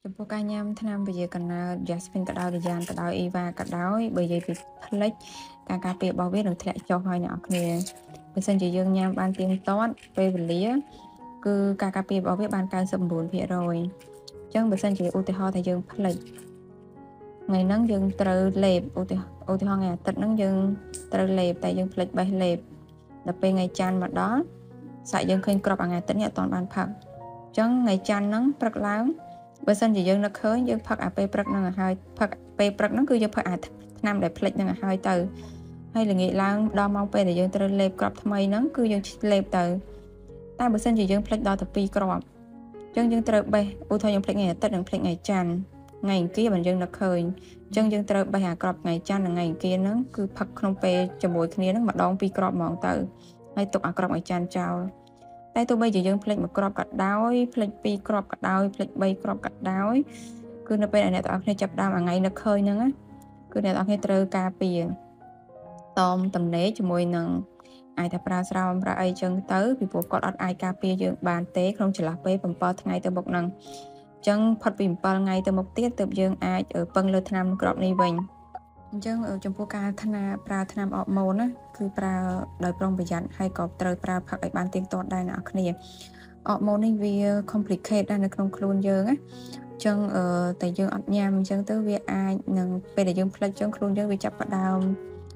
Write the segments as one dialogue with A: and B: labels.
A: ចំពោះការញ៉ាំថ្នាំពជាកណ្ណាល Jasmine ក៏ដោយ Dian ក៏ដោយ Eva ក៏ដោយបើនិយាយពីផ្លេចការការពាររបស់វានឹងធ្លាក់ចុះហើយអ្នកនរគ្នាបើសិនជាយើងញ៉ាំបានទៀងទាត់ពេលវេលាគឺការការពាររបស់វាបាន99%អញ្ចឹងបើសិនជាឧទាហរណ៍ថាយើងផ្លេចថ្ងៃហ្នឹងយើងត្រូវលេបឧទាហរណ៍ថ្ងៃអាទិត្យហ្នឹងយើងត្រូវលេបតែយើងផ្លេចបេះលេបដល់ពេលថ្ងៃច័ន្ទមកដល់សាច់យើងឃើញក្របថ្ងៃអាទិត្យនេះអត់ទាន់បានផឹកអញ្ចឹងថ្ងៃច័ន្ទហ្នឹងព្រឹកឡើងបើសិនជាយើងនឹកឃើញយើងផឹកអាពេលព្រឹកហ្នឹងឲ្យហើយផឹកពេលព្រឹកហ្នឹងគឺយើងផឹកអាថ្នាំដែលផ្លេចហ្នឹងឲ្យហើយទៅហើយល្ងាចឡើងដល់ម៉ោងពេលដែលយើងត្រូវលេបក្របថ្មីហ្នឹងគឺយើងលេបទៅតែបើសិនជាយើងផ្លេចដល់ទៅ2គ្រាប់អញ្ចឹងយើងត្រូវបេះឧទាហរណ៍យើងផ្លេចថ្ងៃអាទិត្យនិងផ្លេចថ្ងៃច័ន្ទថ្ងៃអង្គារបើយើងនឹកឃើញអញ្ចឹងយើងត្រូវបេះអាក្របថ្ងៃច័ន្ទនិងថ្ងៃអង្គារហ្នឹងគឺផឹកក្នុងពេលជាមួយគ្នាហ្នឹងម្ដង2គ្រាប់ហ្មងទៅហើយទុកអាក្របថ្ងៃច័ន្ទចោលតែទោះបីជាយើងផ្លេច1គ្រាប់ក៏ដោយផ្លេច2គ្រាប់ក៏ដោយផ្លេច3គ្រាប់ក៏ដោយគឺនៅពេលដែលអ្នកទាំងអស់គ្នាចាប់ដើមថ្ងៃនឹកឃើញហ្នឹងណាគឺអ្នកទាំងអស់គ្នាត្រូវការពារតមតំណេជាមួយនឹងអាចថាប្រើស្រោមប្រើអីចឹងទៅពីព្រោះគាត់អត់អាចការពារយើងបានទេក្នុងចន្លោះពេល7ថ្ងៃទៅមុខហ្នឹងអញ្ចឹងផុតពី7ថ្ងៃទៅមុខទៀតទើបយើងអាចពឹងលើថ្នាំក្របនេះវិញអញ្ចឹងចំពោះការប្រើថ្នាំអរម៉ូនណាគឺប្រើដោយប្រុងប្រយ័ត្នហើយក៏ត្រូវប្រើផឹកឲ្យបានទៀងទាត់ដែរអ្នកនរគ្នាអរម៉ូននេះវា complicate ដែរនៅក្នុងខ្លួនយើងណាអញ្ចឹងតែយើងអត់ញ៉ាំអញ្ចឹងទៅវាអាចនឹងពេលដែលយើងផ្លិចអញ្ចឹងខ្លួនយើងវាចាប់ផ្ដើម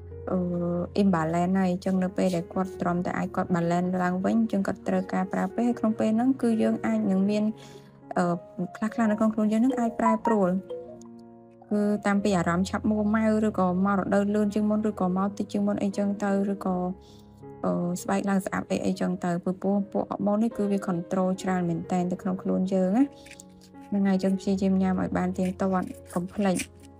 A: imbalance ហើយអញ្ចឹងនៅពេលដែលគាត់ទ្រាំតែអាចគាត់ balance ឡើងវិញអញ្ចឹងគាត់ត្រូវការប្រើពេលហើយក្នុងពេលហ្នឹងគឺយើងអាចនឹងមានខ្លះនៅក្នុងខ្លួនយើងហ្នឹងអាចប្រែប្រួលគឺតាមពីអារម្មណ៍ឆាប់មួម៉ៅឬក៏មករដូវលឿនជាងមុនឬក៏មកតិចជាងមុនអីចឹងទៅឬក៏ស្បែកឡើងស្អាប់អីចឹងទៅព្រោះពួកអរម៉ូននេះគឺវា control ច្រើនមែនតើទៅក្នុងខ្លួនយើងណាហ្នឹងហើយចឹងព្យាយាមញ៉ាំឲ្យបានទៀងទាត់កុំភ្លេច